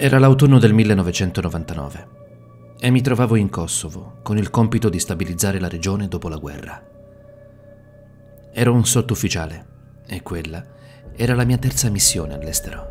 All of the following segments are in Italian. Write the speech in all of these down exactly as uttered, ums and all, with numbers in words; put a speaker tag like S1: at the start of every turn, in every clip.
S1: Era l'autunno del millenovecentonovantanove e mi trovavo in Kosovo con il compito di stabilizzare la regione dopo la guerra. Ero un sottufficiale e quella era la mia terza missione all'estero.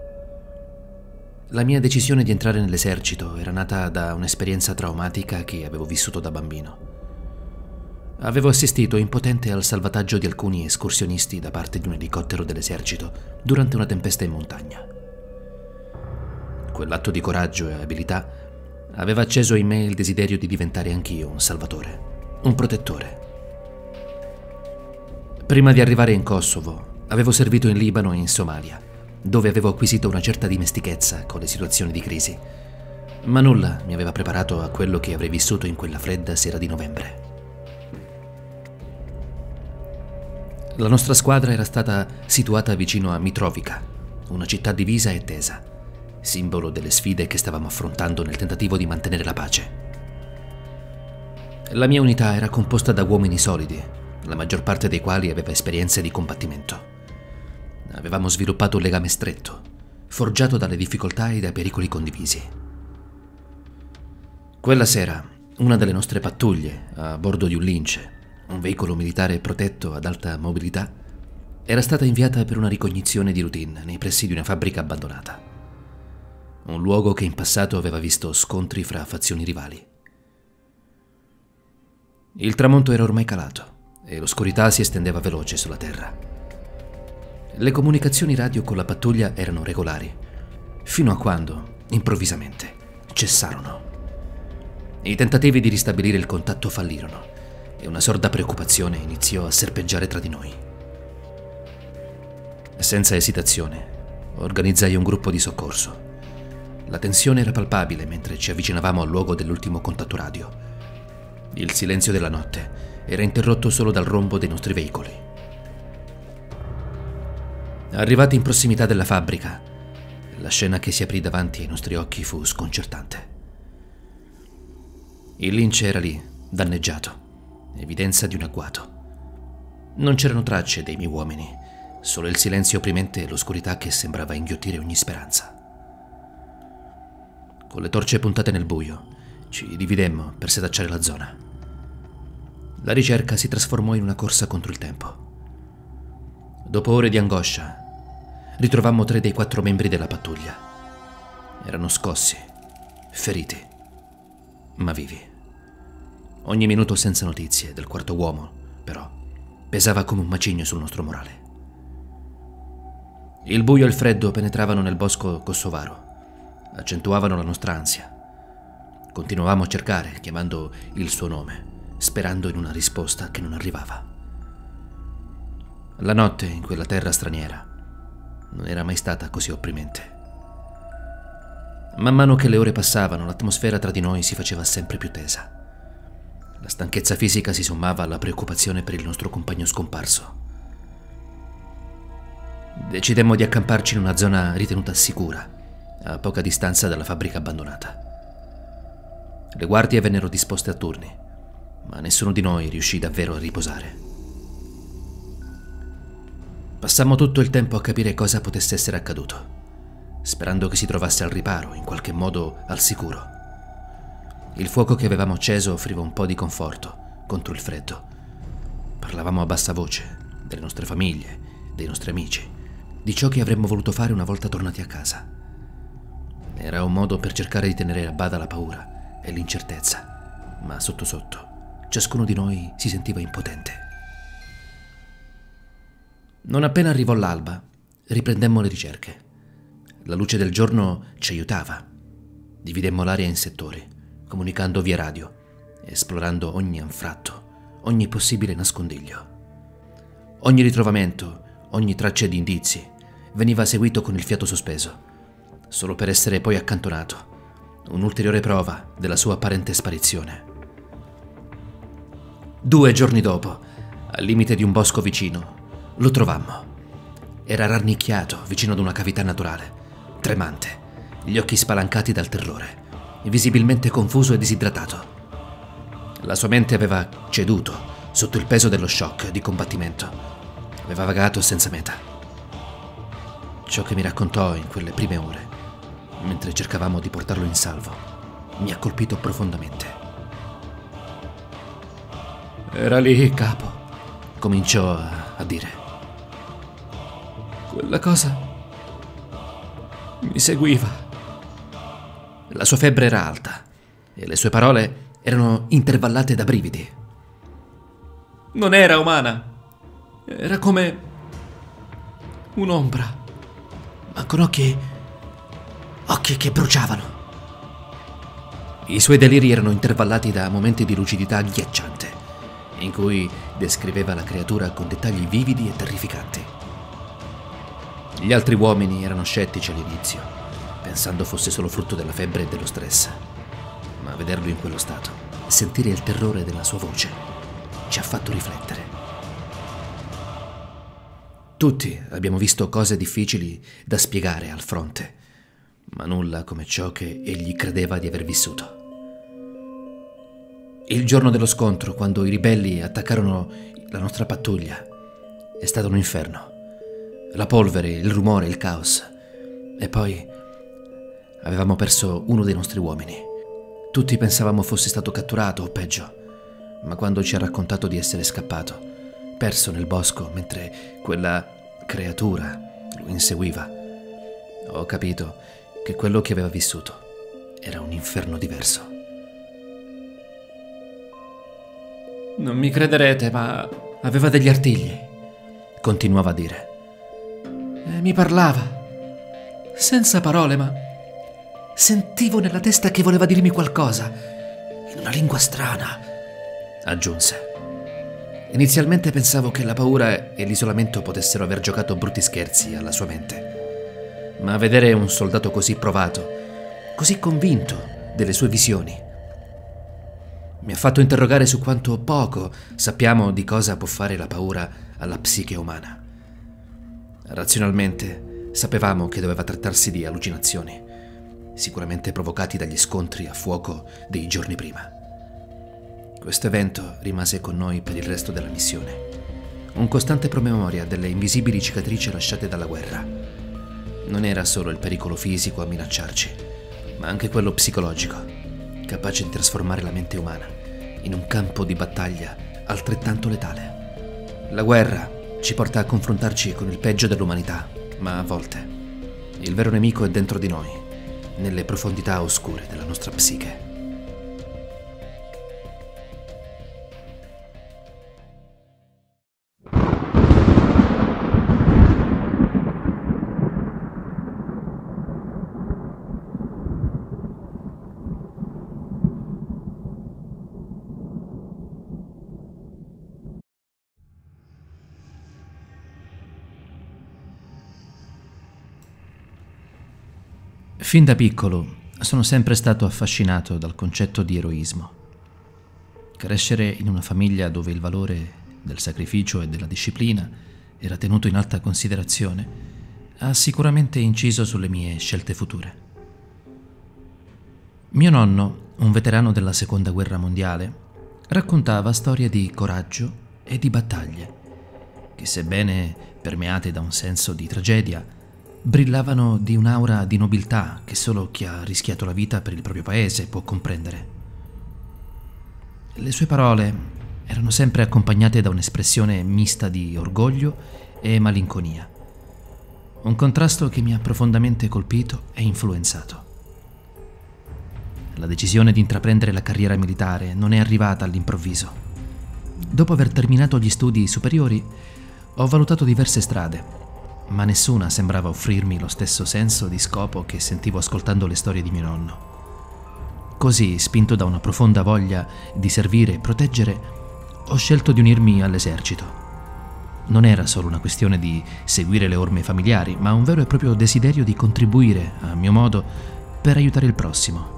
S1: La mia decisione di entrare nell'esercito era nata da un'esperienza traumatica che avevo vissuto da bambino. Avevo assistito impotente al salvataggio di alcuni escursionisti da parte di un elicottero dell'esercito durante una tempesta in montagna. Quell'atto di coraggio e abilità aveva acceso in me il desiderio di diventare anch'io un salvatore, un protettore. Prima di arrivare in Kosovo, avevo servito in Libano e in Somalia, dove avevo acquisito una certa dimestichezza con le situazioni di crisi, ma nulla mi aveva preparato a quello che avrei vissuto in quella fredda sera di novembre. La nostra squadra era stata situata vicino a Mitrovica, una città divisa e tesa, simbolo delle sfide che stavamo affrontando nel tentativo di mantenere la pace. La mia unità era composta da uomini solidi, la maggior parte dei quali aveva esperienze di combattimento. Avevamo sviluppato un legame stretto, forgiato dalle difficoltà e dai pericoli condivisi. Quella sera, una delle nostre pattuglie, a bordo di un Lince, un veicolo militare protetto ad alta mobilità, era stata inviata per una ricognizione di routine nei pressi di una fabbrica abbandonata. Un luogo che in passato aveva visto scontri fra fazioni rivali. Il tramonto era ormai calato e l'oscurità si estendeva veloce sulla terra. Le comunicazioni radio con la pattuglia erano regolari, fino a quando, improvvisamente, cessarono. I tentativi di ristabilire il contatto fallirono e una sorda preoccupazione iniziò a serpeggiare tra di noi. Senza esitazione, organizzai un gruppo di soccorso. La tensione era palpabile mentre ci avvicinavamo al luogo dell'ultimo contatto radio. Il silenzio della notte era interrotto solo dal rombo dei nostri veicoli. Arrivati in prossimità della fabbrica, la scena che si aprì davanti ai nostri occhi fu sconcertante. Il Lince era lì, danneggiato, evidenza di un agguato. Non c'erano tracce dei miei uomini, solo il silenzio opprimente e l'oscurità che sembrava inghiottire ogni speranza. Con le torce puntate nel buio, ci dividemmo per setacciare la zona. La ricerca si trasformò in una corsa contro il tempo. Dopo ore di angoscia, ritrovammo tre dei quattro membri della pattuglia. Erano scossi, feriti, ma vivi. Ogni minuto senza notizie del quarto uomo, però, pesava come un macigno sul nostro morale. Il buio e il freddo penetravano nel bosco kosovaro, accentuavano la nostra ansia. Continuavamo a cercare, chiamando il suo nome, sperando in una risposta che non arrivava. La notte in quella terra straniera non era mai stata così opprimente. Man mano che le ore passavano, l'atmosfera tra di noi si faceva sempre più tesa. La stanchezza fisica si sommava alla preoccupazione per il nostro compagno scomparso. Decidemmo di accamparci in una zona ritenuta sicura, a poca distanza dalla fabbrica abbandonata. Le guardie vennero disposte a turni, ma nessuno di noi riuscì davvero a riposare. Passammo tutto il tempo a capire cosa potesse essere accaduto, sperando che si trovasse al riparo, in qualche modo al sicuro. Il fuoco che avevamo acceso offriva un po' di conforto contro il freddo. Parlavamo a bassa voce delle nostre famiglie, dei nostri amici, di ciò che avremmo voluto fare una volta tornati a casa. Era un modo per cercare di tenere a bada la paura e l'incertezza, ma sotto sotto ciascuno di noi si sentiva impotente. Non appena arrivò l'alba, riprendemmo le ricerche. La luce del giorno ci aiutava. Dividemmo l'area in settori, comunicando via radio, esplorando ogni anfratto, ogni possibile nascondiglio. Ogni ritrovamento, ogni traccia di indizi veniva seguito con il fiato sospeso, solo per essere poi accantonato, un'ulteriore prova della sua apparente sparizione. Due giorni dopo, al limite di un bosco vicino, lo trovammo. Era rannicchiato vicino ad una cavità naturale, tremante, gli occhi spalancati dal terrore, visibilmente confuso e disidratato. La sua mente aveva ceduto sotto il peso dello shock di combattimento. Aveva vagato senza meta. Ciò che mi raccontò in quelle prime ore mentre cercavamo di portarlo in salvo, mi ha colpito profondamente. «Era lì, capo», cominciò a, a dire. «Quella cosa mi seguiva». La sua febbre era alta e le sue parole erano intervallate da brividi. «Non era umana, era come un'ombra, ma con occhi, occhi che bruciavano». I suoi deliri erano intervallati da momenti di lucidità agghiacciante, in cui descriveva la creatura con dettagli vividi e terrificanti. Gli altri uomini erano scettici all'inizio, pensando fosse solo frutto della febbre e dello stress, ma vederlo in quello stato, sentire il terrore della sua voce, ci ha fatto riflettere. Tutti abbiamo visto cose difficili da spiegare al fronte, ma nulla come ciò che egli credeva di aver vissuto. Il giorno dello scontro, quando i ribelli attaccarono la nostra pattuglia, è stato un inferno. La polvere, il rumore, il caos. E poi avevamo perso uno dei nostri uomini. Tutti pensavamo fosse stato catturato o peggio, ma quando ci ha raccontato di essere scappato, perso nel bosco mentre quella creatura lo inseguiva, ho capito che quello che aveva vissuto era un inferno diverso. «Non mi crederete, ma aveva degli artigli», continuava a dire. «E mi parlava, senza parole, ma sentivo nella testa che voleva dirmi qualcosa, in una lingua strana», aggiunse. Inizialmente pensavo che la paura e l'isolamento potessero aver giocato brutti scherzi alla sua mente, ma vedere un soldato così provato, così convinto delle sue visioni, mi ha fatto interrogare su quanto poco sappiamo di cosa può fare la paura alla psiche umana. Razionalmente sapevamo che doveva trattarsi di allucinazioni, sicuramente provocati dagli scontri a fuoco dei giorni prima. Questo evento rimase con noi per il resto della missione, un costante promemoria delle invisibili cicatrici lasciate dalla guerra. Non era solo il pericolo fisico a minacciarci, ma anche quello psicologico, capace di trasformare la mente umana in un campo di battaglia altrettanto letale. La guerra ci porta a confrontarci con il peggio dell'umanità, ma a volte il vero nemico è dentro di noi, nelle profondità oscure della nostra psiche. Fin da piccolo sono sempre stato affascinato dal concetto di eroismo. Crescere in una famiglia dove il valore del sacrificio e della disciplina era tenuto in alta considerazione ha sicuramente inciso sulle mie scelte future. Mio nonno, un veterano della Seconda Guerra Mondiale, raccontava storie di coraggio e di battaglie che, sebbene permeate da un senso di tragedia, brillavano di un'aura di nobiltà che solo chi ha rischiato la vita per il proprio paese può comprendere. Le sue parole erano sempre accompagnate da un'espressione mista di orgoglio e malinconia, un contrasto che mi ha profondamente colpito e influenzato. La decisione di intraprendere la carriera militare non è arrivata all'improvviso. Dopo aver terminato gli studi superiori, ho valutato diverse strade, ma nessuna sembrava offrirmi lo stesso senso di scopo che sentivo ascoltando le storie di mio nonno. Così, spinto da una profonda voglia di servire e proteggere, ho scelto di unirmi all'esercito. Non era solo una questione di seguire le orme familiari, ma un vero e proprio desiderio di contribuire, a mio modo, per aiutare il prossimo.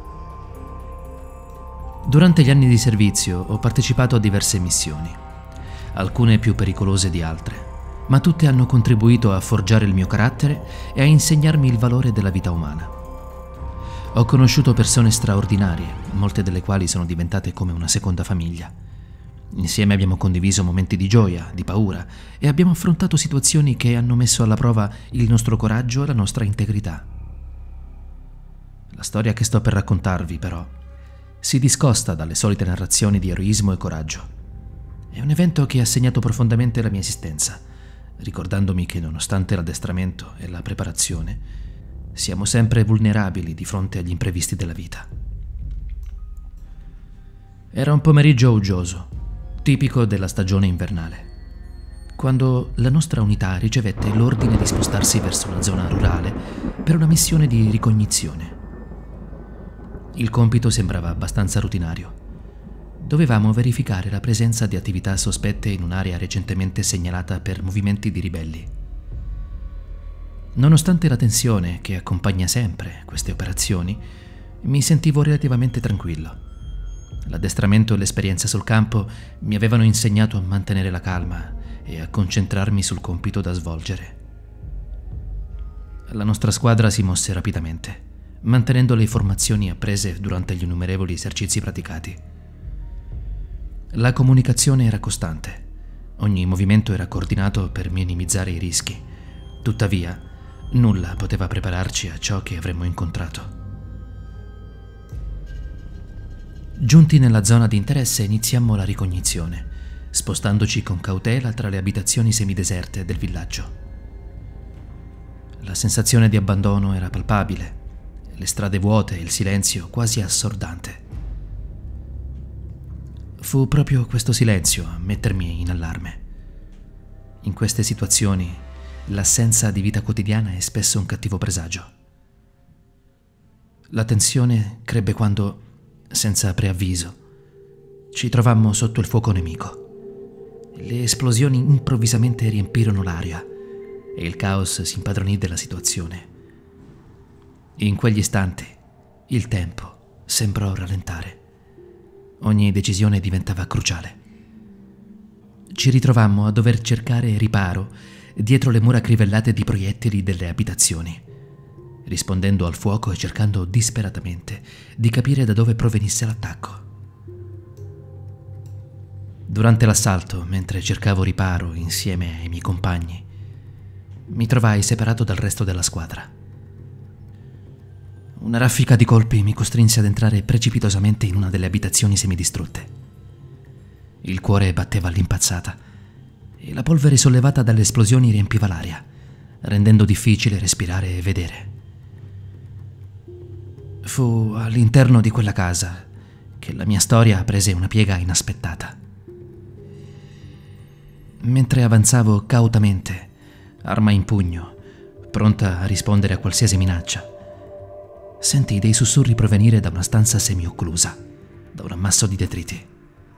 S1: Durante gli anni di servizio ho partecipato a diverse missioni, alcune più pericolose di altre, ma tutte hanno contribuito a forgiare il mio carattere e a insegnarmi il valore della vita umana. Ho conosciuto persone straordinarie, molte delle quali sono diventate come una seconda famiglia. Insieme abbiamo condiviso momenti di gioia, di paura e abbiamo affrontato situazioni che hanno messo alla prova il nostro coraggio e la nostra integrità. La storia che sto per raccontarvi, però, si discosta dalle solite narrazioni di eroismo e coraggio. È un evento che ha segnato profondamente la mia esistenza, ricordandomi che nonostante l'addestramento e la preparazione, siamo sempre vulnerabili di fronte agli imprevisti della vita. Era un pomeriggio uggioso, tipico della stagione invernale, quando la nostra unità ricevette l'ordine di spostarsi verso una zona rurale per una missione di ricognizione. Il compito sembrava abbastanza rutinario. Dovevamo verificare la presenza di attività sospette in un'area recentemente segnalata per movimenti di ribelli. Nonostante la tensione che accompagna sempre queste operazioni, mi sentivo relativamente tranquillo. L'addestramento e l'esperienza sul campo mi avevano insegnato a mantenere la calma e a concentrarmi sul compito da svolgere. La nostra squadra si mosse rapidamente, mantenendo le formazioni apprese durante gli innumerevoli esercizi praticati. La comunicazione era costante, ogni movimento era coordinato per minimizzare i rischi. Tuttavia, nulla poteva prepararci a ciò che avremmo incontrato. Giunti nella zona di interesse iniziammo la ricognizione, spostandoci con cautela tra le abitazioni semideserte del villaggio. La sensazione di abbandono era palpabile, le strade vuote e il silenzio quasi assordante. Fu proprio questo silenzio a mettermi in allarme. In queste situazioni, l'assenza di vita quotidiana è spesso un cattivo presagio. La tensione crebbe quando, senza preavviso, ci trovammo sotto il fuoco nemico. Le esplosioni improvvisamente riempirono l'aria e il caos si impadronì della situazione. In quegli istanti il tempo sembrò rallentare. Ogni decisione diventava cruciale. Ci ritrovammo a dover cercare riparo dietro le mura crivellate di proiettili delle abitazioni, rispondendo al fuoco e cercando disperatamente di capire da dove provenisse l'attacco. Durante l'assalto, mentre cercavo riparo insieme ai miei compagni, mi trovai separato dal resto della squadra. Una raffica di colpi mi costrinse ad entrare precipitosamente in una delle abitazioni semidistrutte. Il cuore batteva all'impazzata e la polvere sollevata dalle esplosioni riempiva l'aria, rendendo difficile respirare e vedere. Fu all'interno di quella casa che la mia storia prese una piega inaspettata. Mentre avanzavo cautamente, arma in pugno, pronta a rispondere a qualsiasi minaccia, sentii dei sussurri provenire da una stanza semi-occlusa, da un ammasso di detriti.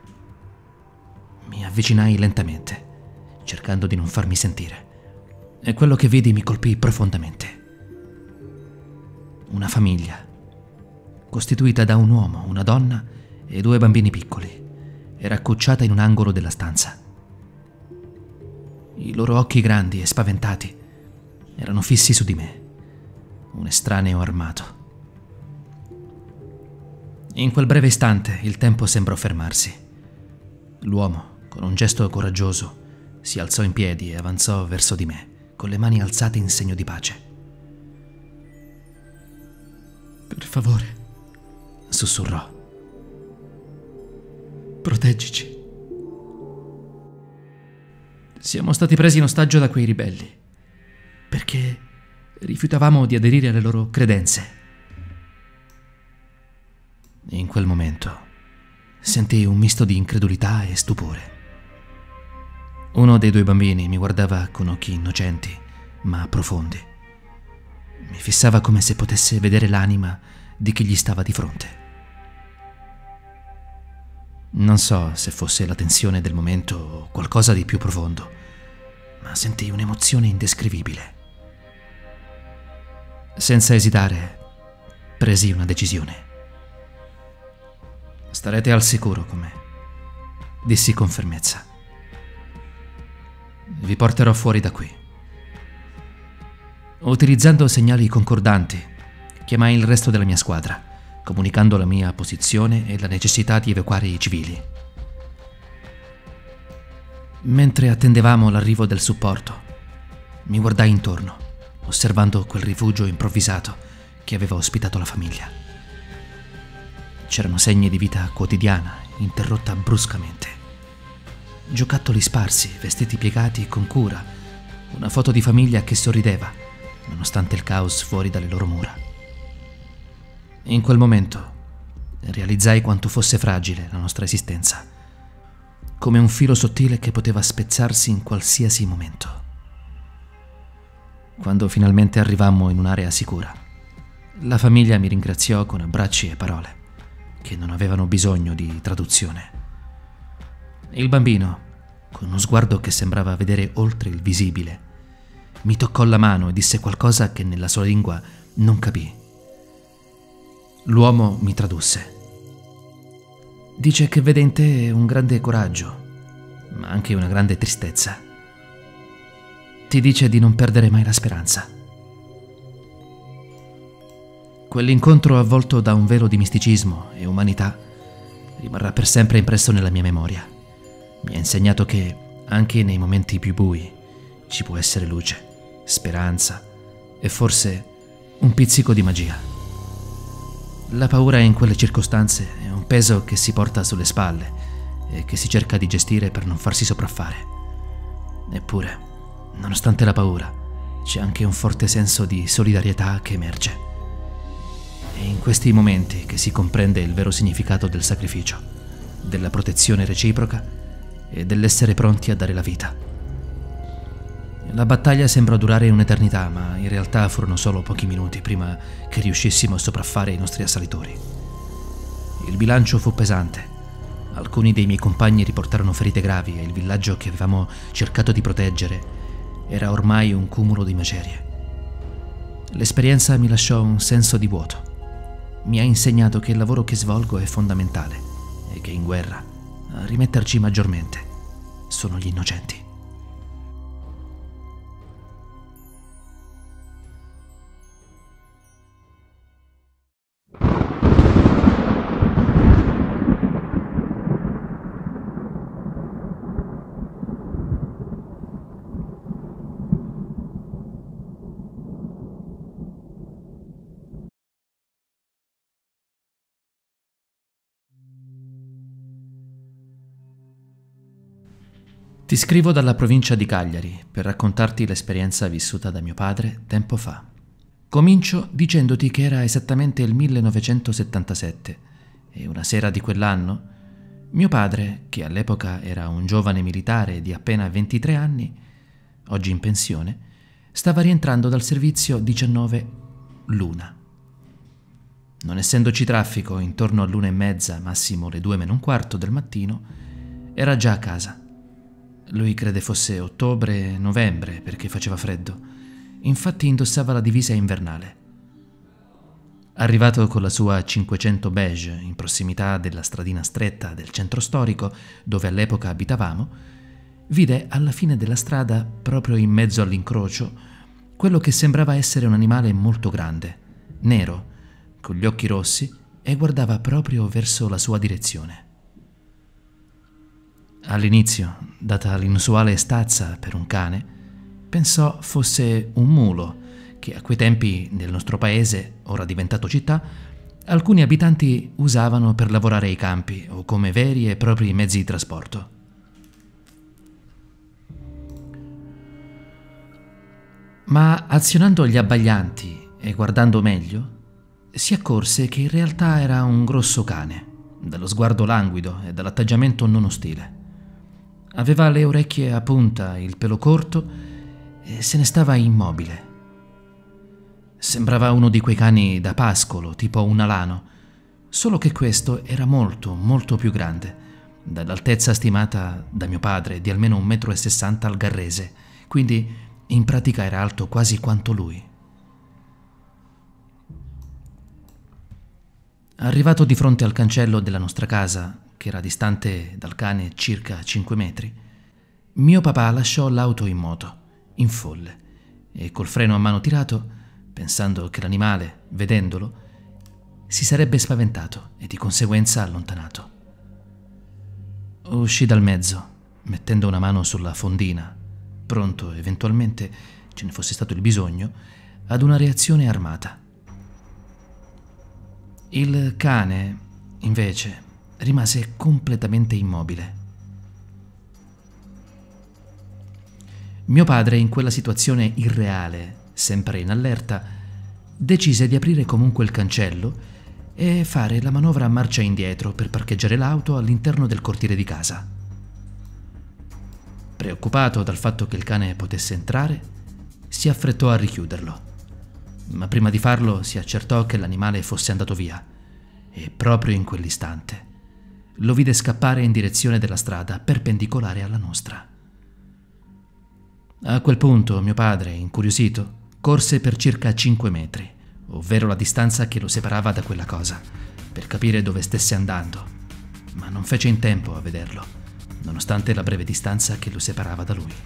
S1: Mi avvicinai lentamente, cercando di non farmi sentire, e quello che vidi mi colpì profondamente. Una famiglia, costituita da un uomo, una donna e due bambini piccoli, era accucciata in un angolo della stanza. I loro occhi grandi e spaventati erano fissi su di me, un estraneo armato. In quel breve istante il tempo sembrò fermarsi. L'uomo, con un gesto coraggioso, si alzò in piedi e avanzò verso di me, con le mani alzate in segno di pace. «Per favore», sussurrò, «proteggici. Siamo stati presi in ostaggio da quei ribelli, perché rifiutavamo di aderire alle loro credenze». In quel momento sentii un misto di incredulità e stupore. Uno dei due bambini mi guardava con occhi innocenti, ma profondi. Mi fissava come se potesse vedere l'anima di chi gli stava di fronte. Non so se fosse la tensione del momento o qualcosa di più profondo, ma sentii un'emozione indescrivibile. Senza esitare, presi una decisione. «Starete al sicuro con me», dissi con fermezza. «Vi porterò fuori da qui». Utilizzando segnali concordanti, chiamai il resto della mia squadra, comunicando la mia posizione e la necessità di evacuare i civili. Mentre attendevamo l'arrivo del supporto, mi guardai intorno, osservando quel rifugio improvvisato che aveva ospitato la famiglia. C'erano segni di vita quotidiana, interrotta bruscamente. Giocattoli sparsi, vestiti piegati con cura, una foto di famiglia che sorrideva, nonostante il caos fuori dalle loro mura. In quel momento realizzai quanto fosse fragile la nostra esistenza, come un filo sottile che poteva spezzarsi in qualsiasi momento. Quando finalmente arrivammo in un'area sicura, la famiglia mi ringraziò con abbracci e parole che non avevano bisogno di traduzione. Il bambino, con uno sguardo che sembrava vedere oltre il visibile, mi toccò la mano e disse qualcosa che nella sua lingua non capii. L'uomo mi tradusse. Dice che vede in te un grande coraggio, ma anche una grande tristezza. Ti dice di non perdere mai la speranza. Quell'incontro avvolto da un velo di misticismo e umanità rimarrà per sempre impresso nella mia memoria. Mi ha insegnato che anche nei momenti più bui ci può essere luce, speranza e forse un pizzico di magia. La paura in quelle circostanze è un peso che si porta sulle spalle e che si cerca di gestire per non farsi sopraffare. Eppure, nonostante la paura, c'è anche un forte senso di solidarietà che emerge. È in questi momenti che si comprende il vero significato del sacrificio, della protezione reciproca e dell'essere pronti a dare la vita. La battaglia sembrò durare un'eternità, ma in realtà furono solo pochi minuti prima che riuscissimo a sopraffare i nostri assalitori. Il bilancio fu pesante. Alcuni dei miei compagni riportarono ferite gravi e il villaggio che avevamo cercato di proteggere era ormai un cumulo di macerie. L'esperienza mi lasciò un senso di vuoto. Mi ha insegnato che il lavoro che svolgo è fondamentale e che in guerra a rimetterci maggiormente sono gli innocenti. Ti scrivo dalla provincia di Cagliari per raccontarti l'esperienza vissuta da mio padre tempo fa. Comincio dicendoti che era esattamente il millenovecentosettantasette e una sera di quell'anno mio padre, che all'epoca era un giovane militare di appena ventitré anni, oggi in pensione, stava rientrando dal servizio diciannove l'una. Non essendoci traffico intorno all'una e mezza, massimo le due meno un quarto del mattino, era già a casa. Lui crede fosse ottobre-novembre perché faceva freddo. Infatti indossava la divisa invernale. Arrivato con la sua cinquecento beige in prossimità della stradina stretta del centro storico dove all'epoca abitavamo, vide alla fine della strada, proprio in mezzo all'incrocio, quello che sembrava essere un animale molto grande, nero, con gli occhi rossi e guardava proprio verso la sua direzione. All'inizio, data l'inusuale stazza per un cane, pensò fosse un mulo che a quei tempi nel nostro paese, ora diventato città, alcuni abitanti usavano per lavorare ai campi o come veri e propri mezzi di trasporto. Ma azionando gli abbaglianti e guardando meglio, si accorse che in realtà era un grosso cane, dallo sguardo languido e dall'atteggiamento non ostile. Aveva le orecchie a punta, il pelo corto e se ne stava immobile. Sembrava uno di quei cani da pascolo, tipo un alano, solo che questo era molto, molto più grande, dall'altezza stimata da mio padre di almeno un metro e sessanta al garrese, quindi in pratica era alto quasi quanto lui. Arrivato di fronte al cancello della nostra casa, che era distante dal cane circa cinque metri, mio papà lasciò l'auto in moto, in folle, e col freno a mano tirato, pensando che l'animale, vedendolo, si sarebbe spaventato e di conseguenza allontanato. Uscì dal mezzo, mettendo una mano sulla fondina, pronto, eventualmente, ce ne fosse stato il bisogno, ad una reazione armata. Il cane, invece, rimase completamente immobile. Mio padre, in quella situazione irreale, sempre in allerta, decise di aprire comunque il cancello e fare la manovra a marcia indietro per parcheggiare l'auto all'interno del cortile di casa. Preoccupato dal fatto che il cane potesse entrare, si affrettò a richiuderlo, ma prima di farlo si accertò che l'animale fosse andato via e proprio in quell'istante lo vide scappare in direzione della strada perpendicolare alla nostra. A quel punto mio padre, incuriosito, corse per circa cinque metri, ovvero la distanza che lo separava da quella cosa, per capire dove stesse andando, ma non fece in tempo a vederlo, nonostante la breve distanza che lo separava da lui.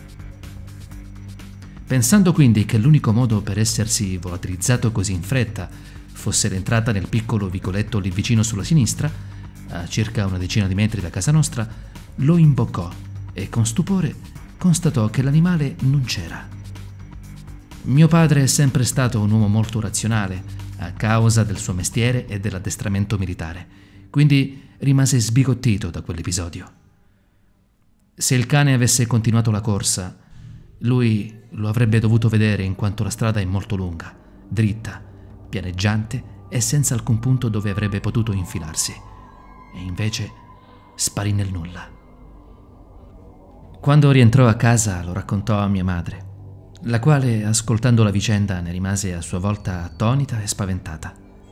S1: Pensando quindi che l'unico modo per essersi volatilizzato così in fretta fosse l'entrata nel piccolo vicoletto lì vicino sulla sinistra, a circa una decina di metri da casa nostra, lo imboccò e con stupore constatò che l'animale non c'era. Mio padre è sempre stato un uomo molto razionale a causa del suo mestiere e dell'addestramento militare, quindi rimase sbigottito da quell'episodio. Se il cane avesse continuato la corsa, lui lo avrebbe dovuto vedere in quanto la strada è molto lunga, dritta, pianeggiante e senza alcun punto dove avrebbe potuto infilarsi, e invece sparì nel nulla. Quando rientrò a casa lo raccontò a mia madre, la quale, ascoltando la vicenda, ne rimase a sua volta attonita e spaventata.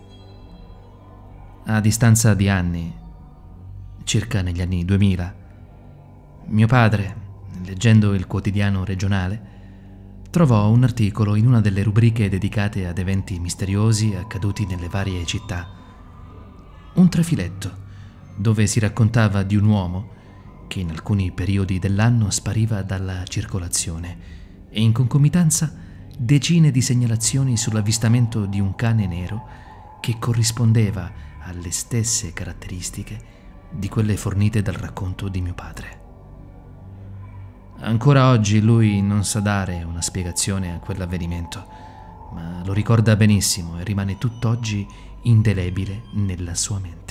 S1: A distanza di anni, circa negli anni duemila, mio padre, leggendo il quotidiano regionale, trovò un articolo in una delle rubriche dedicate ad eventi misteriosi accaduti nelle varie città. Un trafiletto dove si raccontava di un uomo che in alcuni periodi dell'anno spariva dalla circolazione e in concomitanza decine di segnalazioni sull'avvistamento di un cane nero che corrispondeva alle stesse caratteristiche di quelle fornite dal racconto di mio padre. Ancora oggi lui non sa dare una spiegazione a quell'avvenimento, ma lo ricorda benissimo e rimane tutt'oggi indelebile nella sua mente.